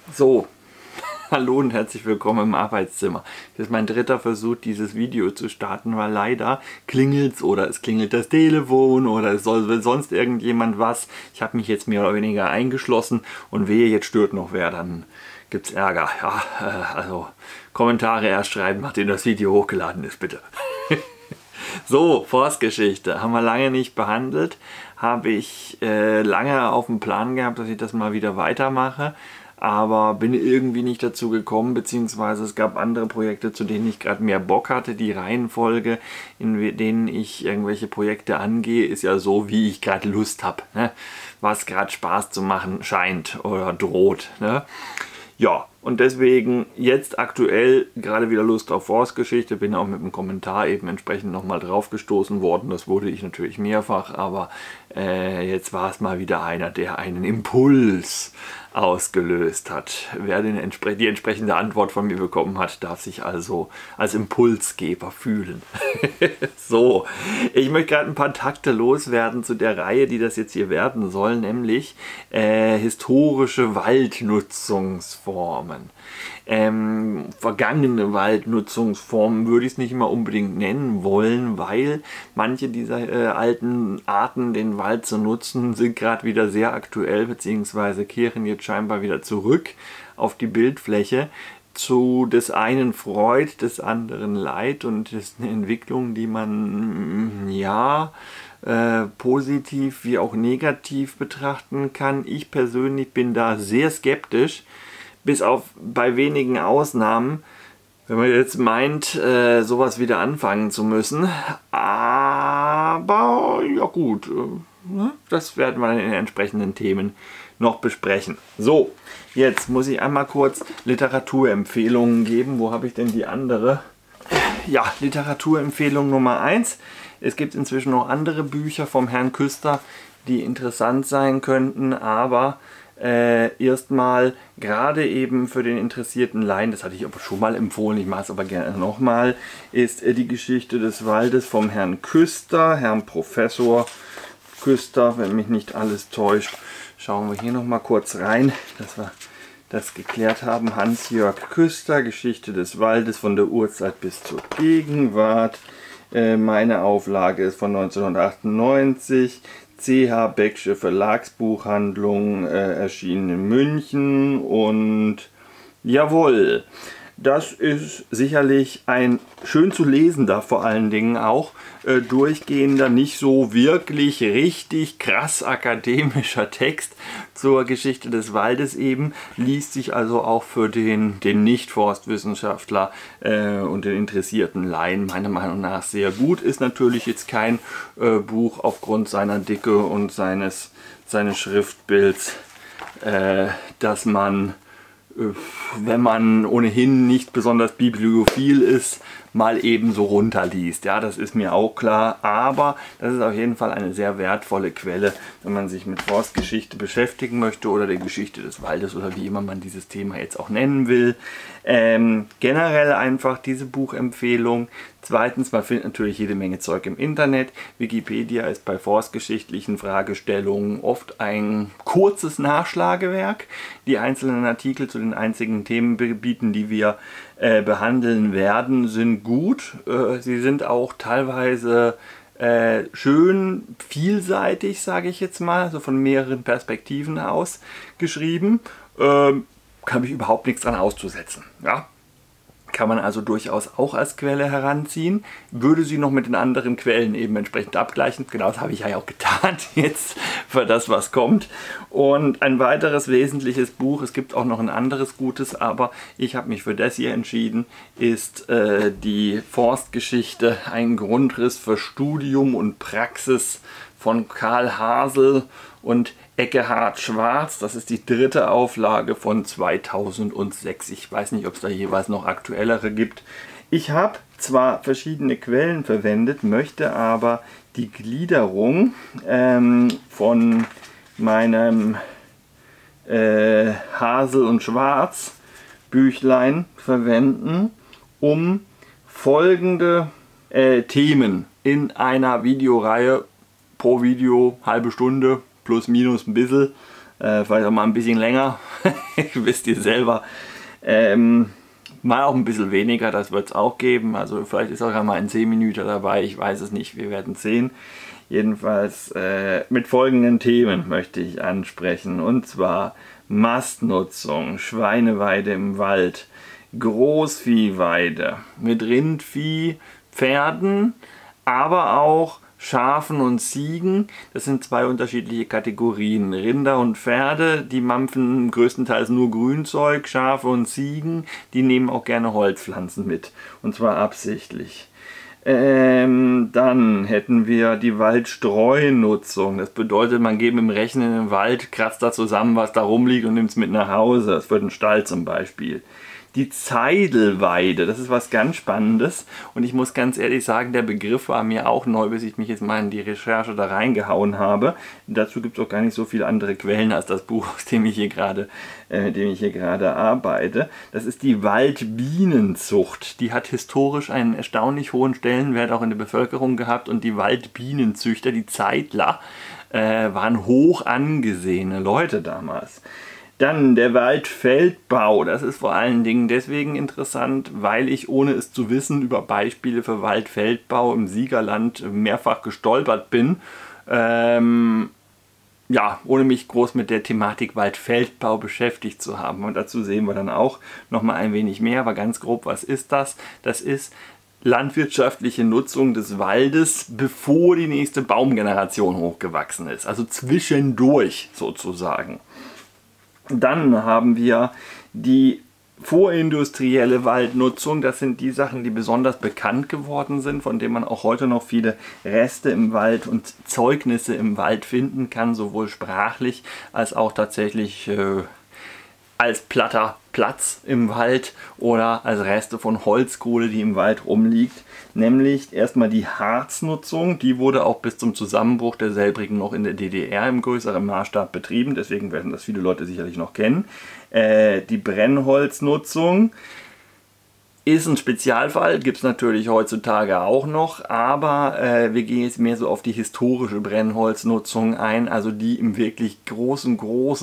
So, hallo und herzlich willkommen im Arbeitszimmer. Das ist mein dritter Versuch, dieses Video zu starten, weil leider klingelt's oder es klingelt das Telefon oder es will sonst irgendjemand was. Ich habe mich jetzt mehr oder weniger eingeschlossen und wehe, jetzt stört noch wer, dann gibt's Ärger. Ja, also Kommentare erst schreiben, nachdem das Video hochgeladen ist, bitte. So, Forstgeschichte haben wir lange nicht behandelt. Habe ich lange auf dem Plan gehabt, dass ich das mal wieder weitermache. Aber bin irgendwie nicht dazu gekommen, beziehungsweise es gab andere Projekte, zu denen ich gerade mehr Bock hatte. Die Reihenfolge, in denen ich irgendwelche Projekte angehe, ist ja so, wie ich gerade Lust habe. Ne? Was gerade Spaß zu machen scheint oder droht. Ne? Ja, und deswegen jetzt aktuell gerade wieder Lust auf Forstgeschichte. Bin auch mit einem Kommentar eben entsprechend nochmal drauf gestoßen worden. Das wurde ich natürlich mehrfach, aber jetzt war es mal wieder einer, der einen Impuls ausgelöst hat. Wer die entsprechende Antwort von mir bekommen hat, darf sich also als Impulsgeber fühlen. So, ich möchte gerade ein paar Takte loswerden zu der Reihe, die das jetzt hier werden soll, nämlich historische Waldnutzungsformen. Vergangene Waldnutzungsformen würde ich es nicht immer unbedingt nennen wollen, weil manche dieser alten Arten, den Wald zu nutzen, sind gerade wieder sehr aktuell, beziehungsweise kehren jetzt scheinbar wieder zurück auf die Bildfläche. Zu des einen Freud, des anderen Leid, und das ist eine Entwicklung, die man ja positiv wie auch negativ betrachten kann. Ich persönlich bin da sehr skeptisch, bis auf bei wenigen Ausnahmen, wenn man jetzt meint, sowas wieder anfangen zu müssen. Aber ja gut, das werden wir in den entsprechenden Themen noch besprechen. So, jetzt muss ich einmal kurz Literaturempfehlungen geben. Wo habe ich denn die andere? Ja, Literaturempfehlung Nummer 1. Es gibt inzwischen noch andere Bücher vom Herrn Küster, die interessant sein könnten, aber erstmal gerade eben für den interessierten Laien, das hatte ich aber schon mal empfohlen, ich mache es aber gerne nochmal, ist die Geschichte des Waldes vom Herrn Küster, Herrn Professor Küster, wenn mich nicht alles täuscht. Schauen wir hier nochmal kurz rein, dass wir das geklärt haben. Hans-Jörg Küster, Geschichte des Waldes von der Urzeit bis zur Gegenwart. Meine Auflage ist von 1998. C.H. Becksche Verlagsbuchhandlung, erschienen in München, und jawohl, das ist sicherlich ein schön zu lesender, vor allen Dingen auch durchgehender, nicht so wirklich richtig krass akademischer Text zur Geschichte des Waldes eben, liest sich also auch für den Nicht-Forstwissenschaftler und den interessierten Laien meiner Meinung nach sehr gut. Ist natürlich jetzt kein Buch aufgrund seiner Dicke und seines Schriftbilds, dass man, wenn man ohnehin nicht besonders bibliophil ist, mal eben so runterliest. Ja, das ist mir auch klar, aber das ist auf jeden Fall eine sehr wertvolle Quelle, wenn man sich mit Forstgeschichte beschäftigen möchte oder der Geschichte des Waldes oder wie immer man dieses Thema jetzt auch nennen will. Generell einfach diese Buchempfehlung. Zweitens, man findet natürlich jede Menge Zeug im Internet. Wikipedia ist bei forstgeschichtlichen Fragestellungen oft ein kurzes Nachschlagewerk. Die einzelnen Artikel zu den einzigen Themengebieten, die wir behandeln werden, sind gut. Sie sind auch teilweise schön vielseitig, sage ich jetzt mal, also von mehreren Perspektiven aus geschrieben. Habe ich überhaupt nichts dran auszusetzen. Ja? Kann man also durchaus auch als Quelle heranziehen. Würde sie noch mit den anderen Quellen eben entsprechend abgleichen. Genau, das habe ich ja auch getan jetzt für das, was kommt. Und ein weiteres wesentliches Buch, es gibt auch noch ein anderes gutes, aber ich habe mich für das hier entschieden, ist die Forstgeschichte, ein Grundriss für Studium und Praxis von Karl Hasel und Eckehard Schwarz. Das ist die dritte Auflage von 2006. Ich weiß nicht, ob es da jeweils noch aktuellere gibt. Ich habe zwar verschiedene Quellen verwendet, möchte aber die Gliederung von meinem Hasel und Schwarz Büchlein verwenden, um folgende Themen in einer Videoreihe, pro Video halbe Stunde, plus minus ein bisschen, vielleicht auch mal ein bisschen länger, wisst ihr selber. Mal auch ein bisschen weniger, das wird es auch geben. Also vielleicht ist auch mal ein 10 Minuten dabei, ich weiß es nicht, wir werden sehen. Jedenfalls mit folgenden Themen möchte ich ansprechen. Und zwar Mastnutzung, Schweineweide im Wald, Großviehweide mit Rindvieh, Pferden, aber auch Schafen und Ziegen. Das sind zwei unterschiedliche Kategorien. Rinder und Pferde, die mampfen größtenteils nur Grünzeug. Schafe und Ziegen, die nehmen auch gerne Holzpflanzen mit. Und zwar absichtlich. Dann hätten wir die Waldstreunutzung. Das bedeutet, man geht mit dem Rechen in den Wald, kratzt da zusammen, was da rumliegt und nimmt es mit nach Hause. Das wird ein Stall zum Beispiel. Die Zeidelweide, das ist was ganz Spannendes und ich muss ganz ehrlich sagen, der Begriff war mir auch neu, bis ich mich jetzt mal in die Recherche da reingehauen habe. Dazu gibt es auch gar nicht so viele andere Quellen als das Buch, aus dem ich hier gerade, mit dem ich hier gerade arbeite. Das ist die Waldbienenzucht. Die hat historisch einen erstaunlich hohen Stellenwert auch in der Bevölkerung gehabt und die Waldbienenzüchter, die Zeidler, waren hoch angesehene Leute damals. Dann der Waldfeldbau, das ist vor allen Dingen deswegen interessant, weil ich, ohne es zu wissen, über Beispiele für Waldfeldbau im Siegerland mehrfach gestolpert bin. Ja, ohne mich groß mit der Thematik Waldfeldbau beschäftigt zu haben. Und dazu sehen wir dann auch nochmal ein wenig mehr, aber ganz grob, was ist das? Das ist landwirtschaftliche Nutzung des Waldes, bevor die nächste Baumgeneration hochgewachsen ist. Also zwischendurch sozusagen. Dann haben wir die vorindustrielle Waldnutzung. Das sind die Sachen, die besonders bekannt geworden sind, von denen man auch heute noch viele Reste im Wald und Zeugnisse im Wald finden kann, sowohl sprachlich als auch tatsächlich als platter Platz im Wald oder als Reste von Holzkohle, die im Wald rumliegt. Nämlich erstmal die Harznutzung, die wurde auch bis zum Zusammenbruch der Selbrigen noch in der DDR im größeren Maßstab betrieben, deswegen werden das viele Leute sicherlich noch kennen. Die Brennholznutzung ist ein Spezialfall, gibt es natürlich heutzutage auch noch, aber wir gehen jetzt mehr so auf die historische Brennholznutzung ein, also die im wirklich großen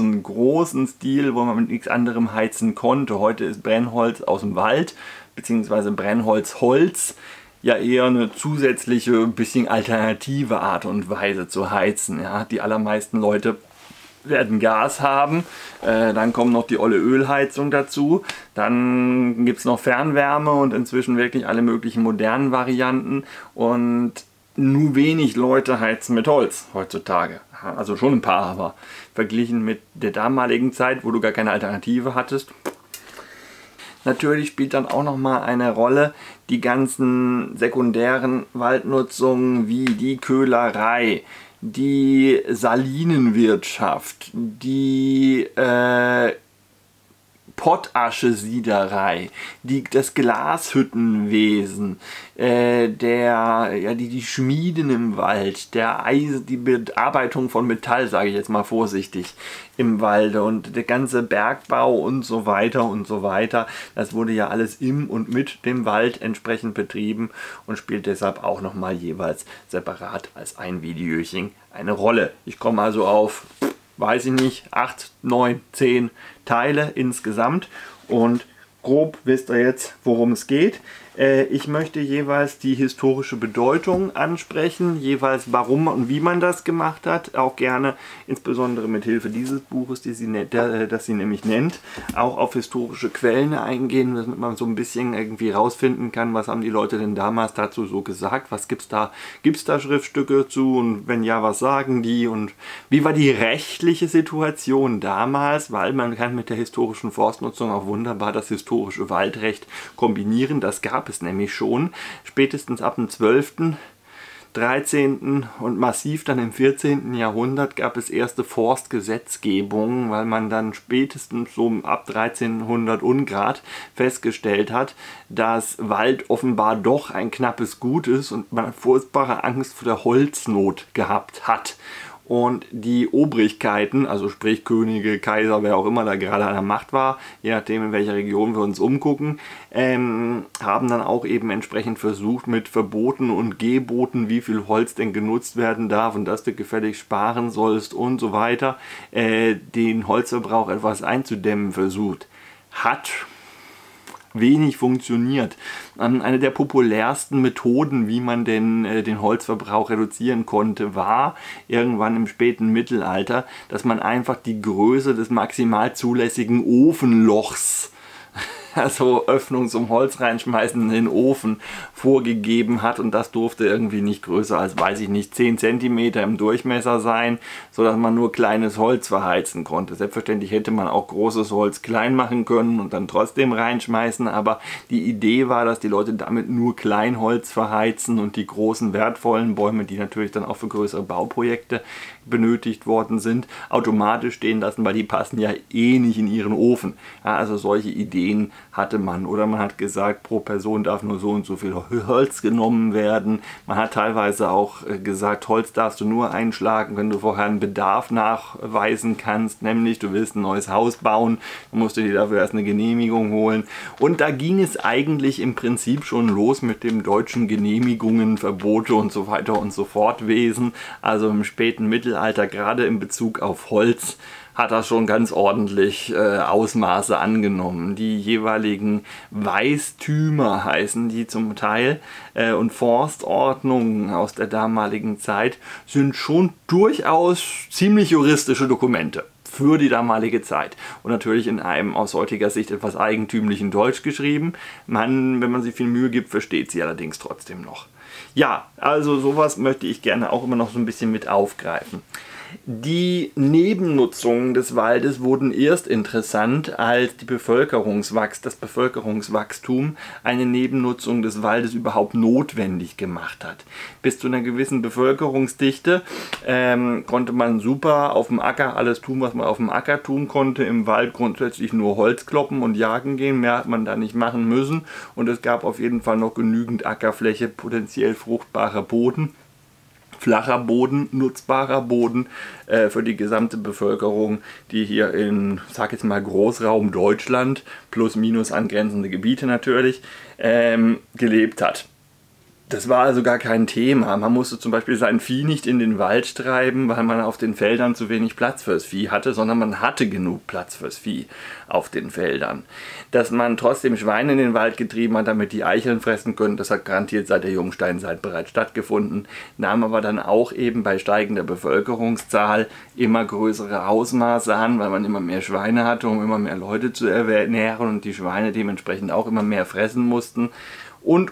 Stil, wo man mit nichts anderem heizen konnte. Heute ist Brennholz aus dem Wald, beziehungsweise Brennholzholz, ja eher eine zusätzliche, bisschen alternative Art und Weise zu heizen. Ja? Die allermeisten Leute werden Gas haben, dann kommt noch die olle Ölheizung dazu, dann gibt es noch Fernwärme und inzwischen wirklich alle möglichen modernen Varianten und nur wenig Leute heizen mit Holz heutzutage. Also schon ein paar, aber verglichen mit der damaligen Zeit, wo du gar keine Alternative hattest. Natürlich spielt dann auch nochmal eine Rolle die ganzen sekundären Waldnutzungen wie die Köhlerei, die Salinenwirtschaft, die Pottaschesiederei, das Glashüttenwesen, die Schmieden im Wald, die Bearbeitung von Metall, sage ich jetzt mal vorsichtig, im Walde und der ganze Bergbau und so weiter und so weiter. Das wurde ja alles im und mit dem Wald entsprechend betrieben und spielt deshalb auch nochmal jeweils separat als ein Videochen eine Rolle. Ich komme also auf, weiß ich nicht, 8, 9, 10 Teile insgesamt und grob wisst ihr jetzt, worum es geht. Ich möchte jeweils die historische Bedeutung ansprechen, jeweils warum und wie man das gemacht hat, auch gerne insbesondere mit Hilfe dieses Buches, das sie nämlich nennt, auch auf historische Quellen eingehen, damit man so ein bisschen irgendwie rausfinden kann, was haben die Leute denn damals dazu so gesagt, was gibt's da Schriftstücke zu und wenn ja, was sagen die und wie war die rechtliche Situation damals, weil man kann mit der historischen Forstnutzung auch wunderbar das historische Waldrecht kombinieren, das gab es nämlich schon, spätestens ab dem 12., 13. und massiv dann im 14. Jahrhundert gab es erste Forstgesetzgebungen, weil man dann spätestens so ab 1300 Ungrad festgestellt hat, dass Wald offenbar doch ein knappes Gut ist und man furchtbare Angst vor der Holznot gehabt hat. Und die Obrigkeiten, also sprich Könige, Kaiser, wer auch immer da gerade an der Macht war, je nachdem in welcher Region wir uns umgucken, haben dann auch eben entsprechend versucht mit Verboten und Geboten, wie viel Holz denn genutzt werden darf und dass du gefälligst sparen sollst und so weiter, den Holzverbrauch etwas einzudämmen versucht. Hat wenig funktioniert. Eine der populärsten Methoden, wie man denn den Holzverbrauch reduzieren konnte, war irgendwann im späten Mittelalter, dass man einfach die Größe des maximal zulässigen Ofenlochs, also Öffnung zum Holz reinschmeißen in den Ofen, vorgegeben hat, und das durfte irgendwie nicht größer als, weiß ich nicht, 10 cm im Durchmesser sein, sodass man nur kleines Holz verheizen konnte. Selbstverständlich hätte man auch großes Holz klein machen können und dann trotzdem reinschmeißen, aber die Idee war, dass die Leute damit nur Kleinholz verheizen und die großen wertvollen Bäume, die natürlich dann auch für größere Bauprojekte benötigt worden sind, automatisch stehen lassen, weil die passen ja eh nicht in ihren Ofen. Ja, also solche Ideen hatte man. Oder man hat gesagt, pro Person darf nur so und so viel Holz genommen werden. Man hat teilweise auch gesagt, Holz darfst du nur einschlagen, wenn du vorher einen Bedarf nachweisen kannst, nämlich du willst ein neues Haus bauen, dann musst du dir dafür erst eine Genehmigung holen. Und da ging es eigentlich im Prinzip schon los mit dem deutschen Genehmigungen, Verbote und so weiter und so fort Wesen. Also im späten Mittelalter, gerade in Bezug auf Holz, hat das schon ganz ordentlich Ausmaße angenommen. Die jeweiligen Weistümer heißen die zum Teil und Forstordnungen aus der damaligen Zeit sind schon durchaus ziemlich juristische Dokumente für die damalige Zeit. Und natürlich in einem aus heutiger Sicht etwas eigentümlichen Deutsch geschrieben. Wenn man sich viel Mühe gibt, versteht sie allerdings trotzdem noch. Ja, also sowas möchte ich gerne auch immer noch so ein bisschen mit aufgreifen. Die Nebennutzungen des Waldes wurden erst interessant, als das Bevölkerungswachstum eine Nebennutzung des Waldes überhaupt notwendig gemacht hat. Bis zu einer gewissen Bevölkerungsdichte konnte man super auf dem Acker alles tun, was man auf dem Acker tun konnte. Im Wald grundsätzlich nur Holz kloppen und jagen gehen. Mehr hat man da nicht machen müssen. Und es gab auf jeden Fall noch genügend Ackerfläche, potenziell fruchtbarer Boden. Flacher Boden, nutzbarer Boden für die gesamte Bevölkerung, die hier in, sag jetzt mal, Großraum Deutschland plus minus angrenzende Gebiete natürlich gelebt hat. Das war also gar kein Thema. Man musste zum Beispiel sein Vieh nicht in den Wald treiben, weil man auf den Feldern zu wenig Platz fürs Vieh hatte, sondern man hatte genug Platz fürs Vieh auf den Feldern. Dass man trotzdem Schweine in den Wald getrieben hat, damit die Eicheln fressen können, das hat garantiert seit der Jungsteinzeit bereits stattgefunden, nahm aber dann auch eben bei steigender Bevölkerungszahl immer größere Ausmaße an, weil man immer mehr Schweine hatte, um immer mehr Leute zu ernähren und die Schweine dementsprechend auch immer mehr fressen mussten und.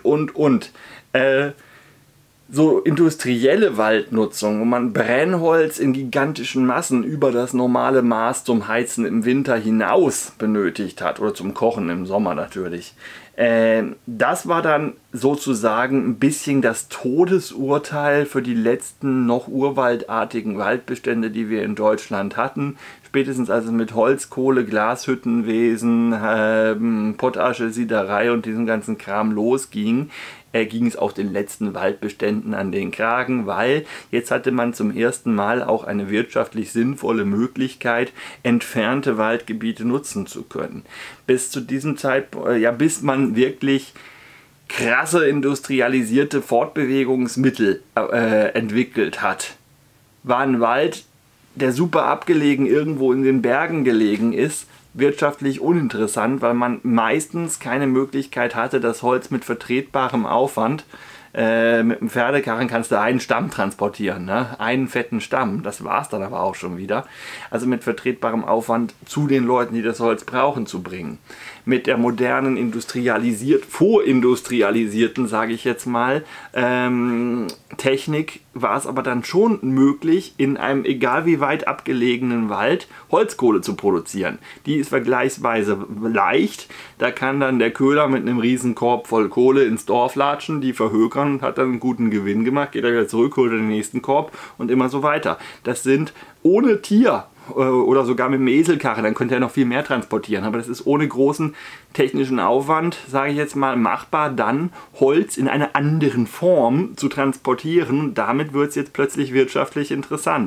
So industrielle Waldnutzung, wo man Brennholz in gigantischen Massen über das normale Maß zum Heizen im Winter hinaus benötigt hat oder zum Kochen im Sommer natürlich. Das war dann sozusagen ein bisschen das Todesurteil für die letzten noch urwaldartigen Waldbestände, die wir in Deutschland hatten. Spätestens als es mit Holzkohle, Glashüttenwesen, Pottasche-Siederei und diesem ganzen Kram losging, ging es auch den letzten Waldbeständen an den Kragen, weil jetzt hatte man zum ersten Mal auch eine wirtschaftlich sinnvolle Möglichkeit, entfernte Waldgebiete nutzen zu können. Bis zu diesem Zeitpunkt, bis man wirklich krasse industrialisierte Fortbewegungsmittel entwickelt hat, war ein Wald, der super abgelegen irgendwo in den Bergen gelegen ist, wirtschaftlich uninteressant, weil man meistens keine Möglichkeit hatte, das Holz mit vertretbarem Aufwand, mit einem Pferdekarren kannst du einen Stamm transportieren, ne? Einen fetten Stamm, das war es dann aber auch schon wieder. Also mit vertretbarem Aufwand zu den Leuten, die das Holz brauchen, zu bringen. Mit der modernen vorindustrialisierten, sage ich jetzt mal, Technik war es aber dann schon möglich, in einem egal wie weit abgelegenen Wald Holzkohle zu produzieren. Die ist vergleichsweise leicht, da kann dann der Köhler mit einem riesen Korb voll Kohle ins Dorf latschen, die verhökern und hat dann einen guten Gewinn gemacht, geht er wieder zurück, holt den nächsten Korb und immer so weiter. Das sind ohne Tier oder sogar mit dem Eselkarre, dann könnte er noch viel mehr transportieren. Aber das ist ohne großen technischen Aufwand, sage ich jetzt mal, machbar, dann Holz in einer anderen Form zu transportieren. Damit wird es jetzt plötzlich wirtschaftlich interessant.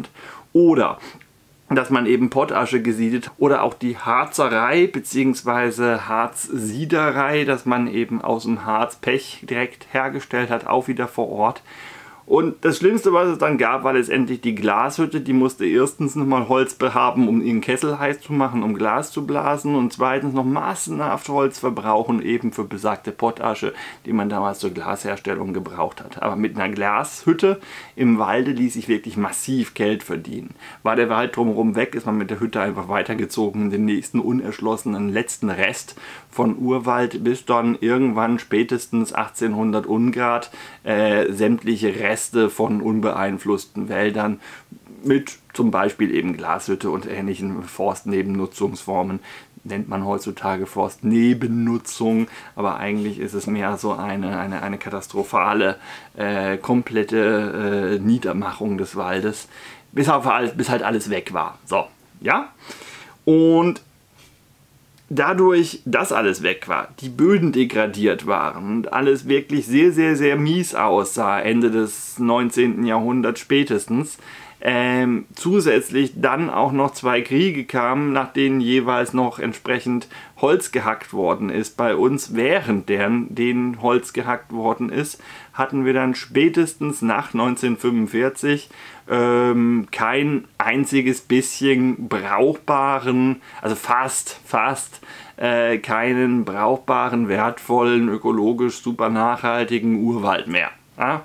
Oder dass man eben Pottasche gesiedet oder auch die Harzerei bzw. Harzsiederei, dass man eben aus dem Harz Pech direkt hergestellt hat, auch wieder vor Ort. Und das Schlimmste, was es dann gab, war letztendlich die Glashütte. Die musste erstens nochmal Holz behaben, um ihren Kessel heiß zu machen, um Glas zu blasen. Und zweitens noch massenhaft Holz verbrauchen, eben für besagte Pottasche, die man damals zur Glasherstellung gebraucht hat. Aber mit einer Glashütte im Walde ließ sich wirklich massiv Geld verdienen. War der Wald drumherum weg, ist man mit der Hütte einfach weitergezogen in den nächsten unerschlossenen letzten Rest von Urwald, bis dann irgendwann spätestens 1800 Ungrad sämtliche Reste von unbeeinflussten Wäldern mit zum Beispiel eben Glashütte und ähnlichen Forstnebennutzungsformen, nennt man heutzutage Forstnebennutzung, aber eigentlich ist es mehr so eine katastrophale, komplette Niedermachung des Waldes, bis halt alles weg war. So, ja? Und dadurch, dass alles weg war, die Böden degradiert waren und alles wirklich sehr, sehr, sehr mies aussah, Ende des 19. Jahrhunderts spätestens, zusätzlich dann auch noch 2 Kriege kamen, nach denen jeweils noch entsprechend Holz gehackt worden ist. Bei uns, während denen Holz gehackt worden ist, hatten wir dann spätestens nach 1945 kein einziges bisschen brauchbaren, also fast keinen brauchbaren, wertvollen, ökologisch super nachhaltigen Urwald mehr. Ja?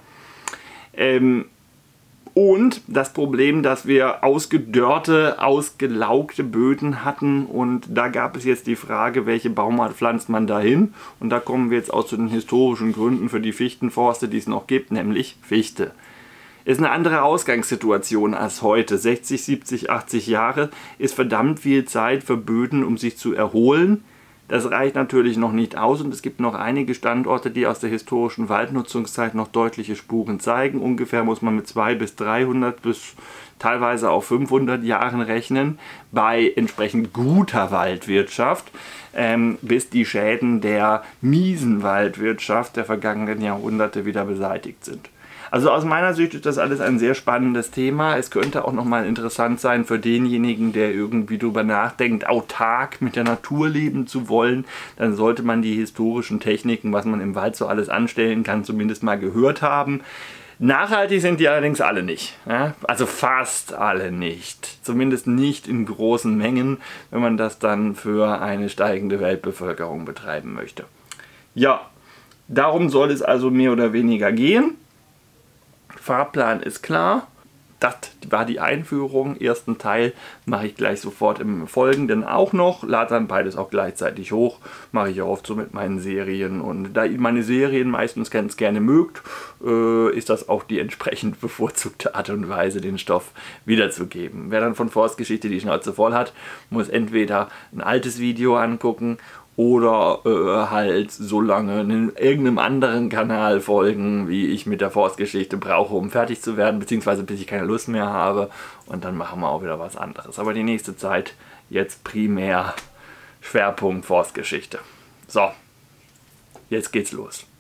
Und das Problem, dass wir ausgedörrte, ausgelaugte Böden hatten, und da gab es jetzt die Frage, welche Baumart pflanzt man dahin, und da kommen wir jetzt auch zu den historischen Gründen für die Fichtenforste, die es noch gibt, nämlich Fichte. Ist eine andere Ausgangssituation als heute. 60, 70, 80 Jahre ist verdammt viel Zeit für Böden, um sich zu erholen. Das reicht natürlich noch nicht aus, und es gibt noch einige Standorte, die aus der historischen Waldnutzungszeit noch deutliche Spuren zeigen. Ungefähr muss man mit 200 bis 300 bis teilweise auch 500 Jahren rechnen bei entsprechend guter Waldwirtschaft, bis die Schäden der miesen Waldwirtschaft der vergangenen Jahrhunderte wieder beseitigt sind. Also aus meiner Sicht ist das alles ein sehr spannendes Thema. Es könnte auch nochmal interessant sein für denjenigen, der irgendwie darüber nachdenkt, autark mit der Natur leben zu wollen. Dann sollte man die historischen Techniken, was man im Wald so alles anstellen kann, zumindest mal gehört haben. Nachhaltig sind die allerdings alle nicht. Ja? Also fast alle nicht. Zumindest nicht in großen Mengen, wenn man das dann für eine steigende Weltbevölkerung betreiben möchte. Ja, darum soll es also mehr oder weniger gehen. Fahrplan ist klar. Das war die Einführung. Ersten Teil mache ich gleich sofort im Folgenden auch noch. Lade dann beides auch gleichzeitig hoch. Mache ich auch oft so mit meinen Serien. Und da ihr meine Serien meistens ganz gerne mögt, ist das auch die entsprechend bevorzugte Art und Weise, den Stoff wiederzugeben. Wer dann von Forstgeschichte die Schnauze voll hat, muss entweder ein altes Video angucken oder halt so lange in irgendeinem anderen Kanal folgen, wie ich mit der Forstgeschichte brauche, um fertig zu werden, beziehungsweise bis ich keine Lust mehr habe, und dann machen wir auch wieder was anderes. Aber die nächste Zeit jetzt primär Schwerpunkt Forstgeschichte. So, jetzt geht's los.